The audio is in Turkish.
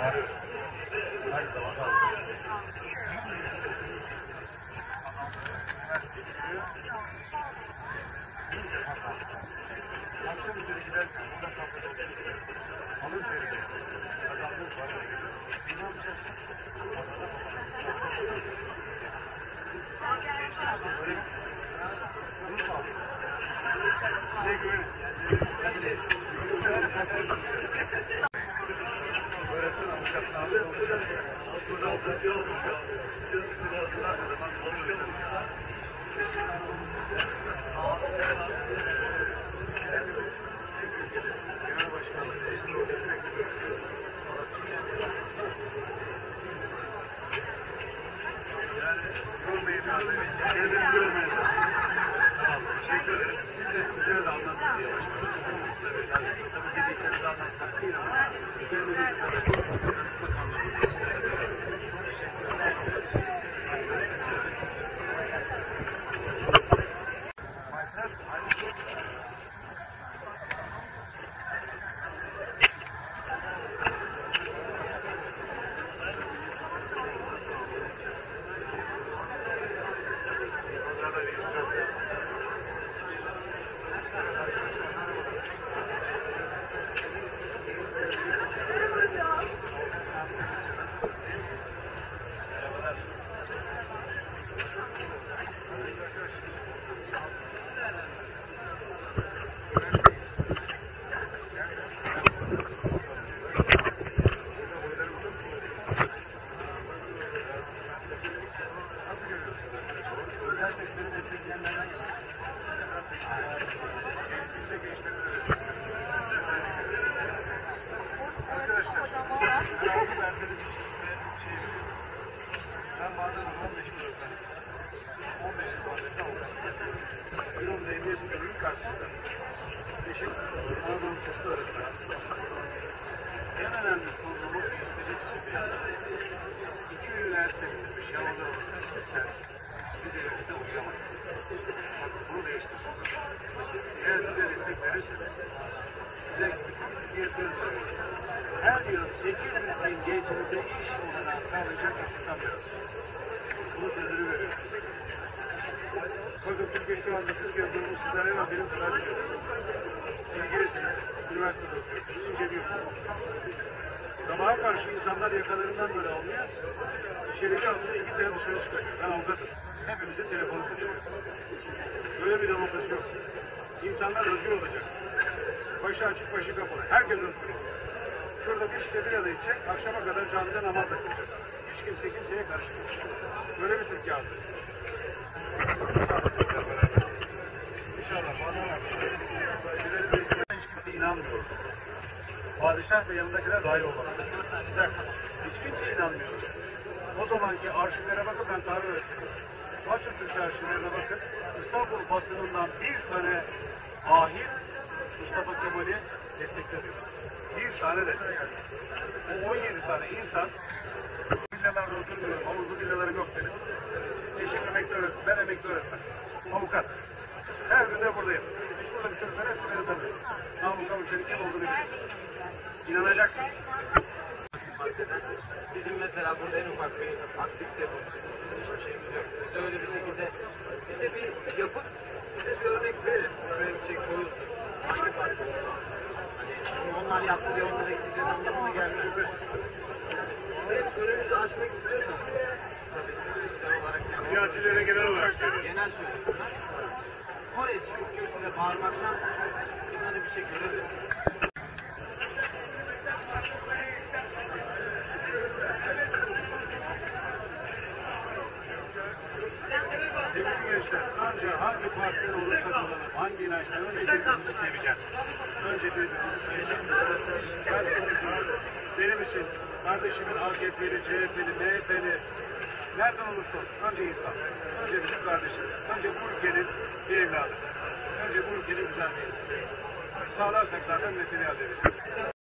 Arıyorum. Aynı zamanda alıyorum. Akşam üzeri giderken burada kafede oturuyor. Alın terini kazandığın parayla geliyor. Ne yapacaksın? Böyle bunu sağlıyor. Size güvenin. Öğretmen avukatlarında olacak. Burada avukatı olacak. Sizlere de anlattım diye tabii dediklerinizi anlatmak değil ama işlerimizi ben bazen 15 yıl öğretmenim. 15 yıl öğretmenim avukat. Büronun emniyet müdürlüğünün karşısında. Eşim Anadolu Lisesi'nde öğretmen. En önemli sorunu isteyeceksiniz bir yana. 2 üniversite bitirmiş, yavrular olsun. İşsizsen biz evlilikte okuyamayız. Bakın bunu değiştireceğiz. Eğer bize destek verirseniz size bir söz veriyorum. Her yıl 800 bin gençimize iş olanağı sağlayacak istihdam yaratacağız. Bunu sözünü veriyorum. Bakın Türkiye şu anda Türkiye durumu sizden hemen benim kadar biliyor. İlgilisiniz, üniversitede okuyorsunuz, inceliyorsunuz. Sabaha karşı insanlar yakalarından böyle almıyor, içeriye almıyor, 2 sene dışarı çıkarıyor. Ben avukatım. Hepimizin telefonu tutuyor. Böyle bir demokrasi yok. İnsanlar özgür olacak. Başı açık, başı kapalı. Herkes özgür olacak. Şurada bir şişe bir aday içecek, akşama kadar camide namaz kılacak. Hiç kimse kimseye karışmayacak. Böyle bir Türkiye aldı. İnşallah. Hiç kimse inanmıyor. Padişah ve yanındakiler dahil olmalı. Güzel. Hiç kimse inanmıyor. O zamanki arşivlere bakın, ben tarih öğretmenim. Açın Türkiye arşivlerine bakın. İstanbul basınından bir tane ahir Mustafa Kemal'i desteklemiyor. Bir tane desteklemiyor. O 17 tane insan villalarda oturmuyorum, havuzlu villalarım yok benim. Eşim emekli öğretmen, ben emekli öğretmen. Avukat. Her gün de buradayım. Şuradaki çocuklar hepsi beni tanıyor. Namık Çelik kim olduğunu biliyor. İnanacaksınız. Bizim mesela burada en ufak bir aktivite bu. Hiçbir şeyimiz yok. Biz öyle bir şekilde bize bir yapıp bize bir örnek verin. Şuraya bir şey koyulsun. Hangi farkı olur? Hani onlar yaptı diye onlara gideceğiz anlamına gelmiyor. Bize hep önümüzü açmak istiyorsanız tabii siz kişisel olarak Siyasilere genel olarak söylüyorum. genel söylüyorum. Oraya çıkıp kürsüde bağırmaktan biz hani bir şey göremiyoruz. Sevgili gençler, önce hangi partiden olursak olalım, hangi inançtan önce birbirimizi seveceğiz. Önce birbirimizi seveceğiz. Ben sonuçta benim için kardeşimin AKP'li, CHP'li, MHP'li nereden olursa olsun önce insan, önce bizim kardeşimiz, önce bu ülkenin bir evladı, önce bu ülkenin güzel bir insanı. Sağlarsak zaten meseleyi halledeceğiz.